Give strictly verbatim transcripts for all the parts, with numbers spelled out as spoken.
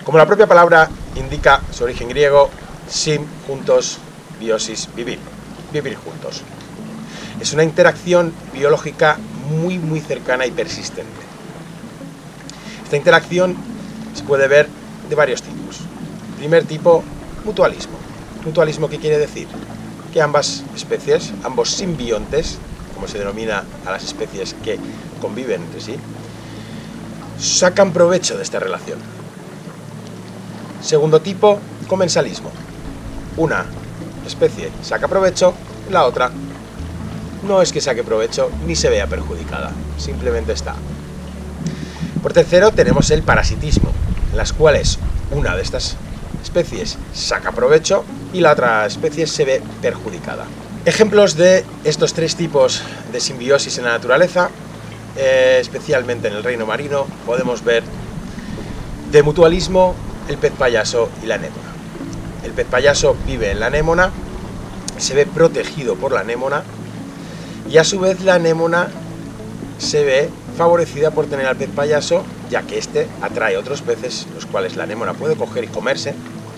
Como la propia palabra indica, su origen griego, sim, juntos, biosis, vivir, vivir juntos. Es una interacción biológica muy muy cercana y persistente. Esta interacción se puede ver de varios tipos. Primer tipo, mutualismo. Mutualismo, ¿qué quiere decir? Que ambas especies, ambos simbiontes, como se denomina a las especies que conviven entre sí, sacan provecho de esta relación. Segundo tipo, comensalismo. Una especie saca provecho, la otra no es que saque provecho ni se vea perjudicada, simplemente está. Por tercero, tenemos el parasitismo, en las cuales una de estas especies saca provecho y la otra especie se ve perjudicada. Ejemplos de estos tres tipos de simbiosis en la naturaleza, eh, especialmente en el reino marino, podemos ver de mutualismo el pez payaso y la anémona. El pez payaso vive en la anémona, se ve protegido por la anémona y a su vez la anémona se ve favorecida por tener al pez payaso, ya que éste atrae otros peces, los cuales la anémona puede coger y comerse,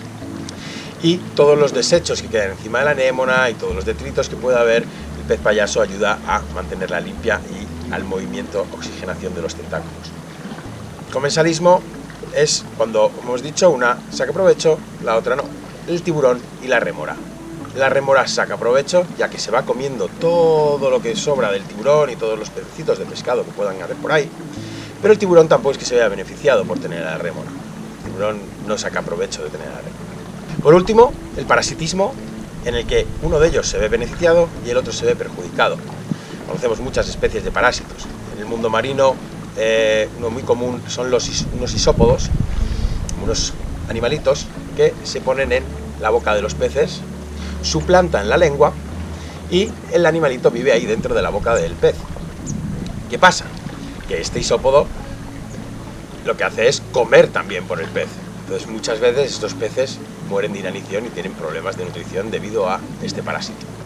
y todos los desechos que quedan encima de la anémona y todos los detritos que pueda haber, el pez payaso ayuda a mantenerla limpia y al movimiento, oxigenación de los tentáculos. Comensalismo es cuando, como hemos dicho, una saca provecho, la otra no. El tiburón y la rémora. La rémora saca provecho, ya que se va comiendo todo lo que sobra del tiburón y todos los pececitos de pescado que puedan haber por ahí, pero el tiburón tampoco es que se vea beneficiado por tener a la rémora. El tiburón no saca provecho de tener a la rémora. Por último, el parasitismo, en el que uno de ellos se ve beneficiado y el otro se ve perjudicado. Conocemos muchas especies de parásitos. En el mundo marino, eh, uno muy común son los is unos isópodos, unos animalitos que se ponen en la boca de los peces, suplantan la lengua y el animalito vive ahí dentro de la boca del pez. ¿Qué pasa? Que este isópodo lo que hace es comer también por el pez. Entonces muchas veces estos peces mueren de inanición y tienen problemas de nutrición debido a este parásito.